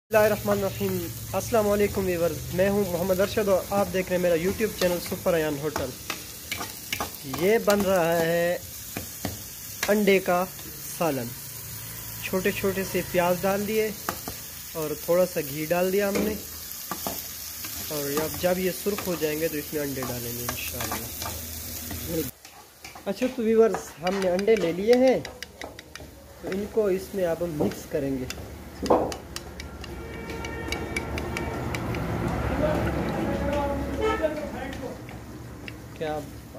बिस्मिल्लाहिर्रहमानिर्रहीम। अस्सलाम वालेकुम व्यूअर्स, मैं हूं मोहम्मद अरशद और आप देख रहे हैं मेरा YouTube channel super Ayaan hotel. ये बन रहा है अंडे का सालन। छोटे छोटे से प्याज डाल दिए और थोड़ा सा घी डाल दिया हमने, और अब जब ये सुर्ख हो जाएंगे तो इसमें अंडे डालेंगे इंशाल्लाह। अच्छा तो व्यूअर्स, हमने अंडे ले लिए हैं, तो इनको इसमें अब हम मिक्स करेंगे। क्या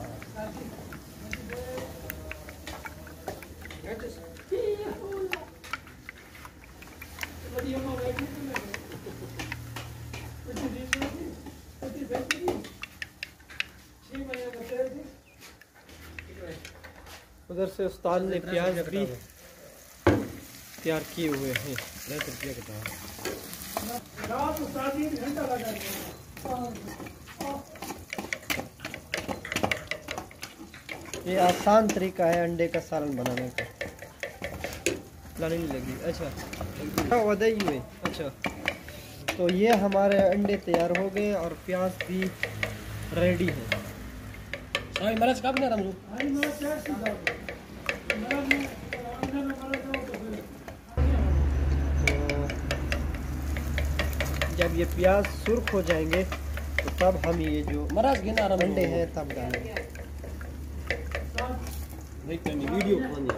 उधर से उस्ताद ने प्याज भी तैयार किए हुए हैं। ये आसान तरीका है अंडे का सालन बनाने का। लाने नहीं लगी। अच्छा वदई में। अच्छा तो ये हमारे अंडे तैयार हो गए और प्याज भी रेडी है। जब ये प्याज सुर्ख हो जाएंगे तो तब हम ये जो अंडे हैं तब डालेंगे। वीडियो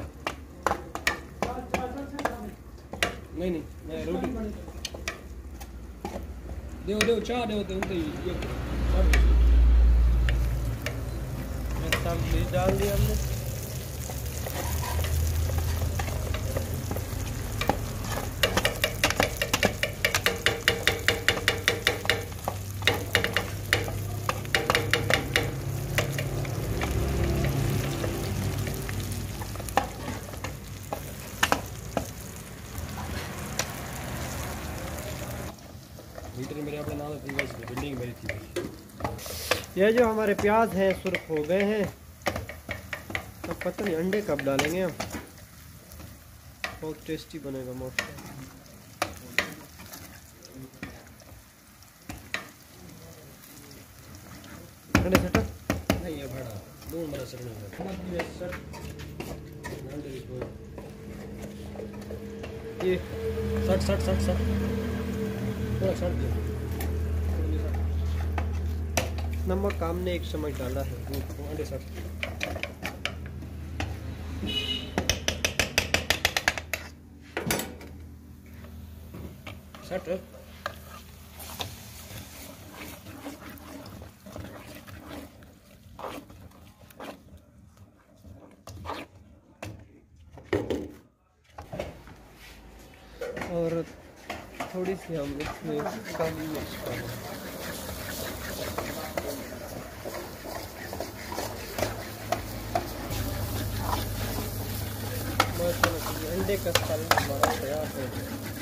नहीं मैं रोटी देव चाह दे सब डाल दिया हमने। ये जो हमारे प्याज हैं सुर्ख हो गए हैं, अब पता नहीं अंडे कब डालेंगे हम। बहुत टेस्टी बनेगा मोस्टली। अंडे सटा नहीं है भाड़ा दो मरा सकना ये सट थोड़ा सट दे। नमक हमने 1 चम्मच डाला है। अंडे सट और थोड़ी सी हम इसमें काली मिर्च डालेंगे। अंडे का सालन हमारा तैयार है।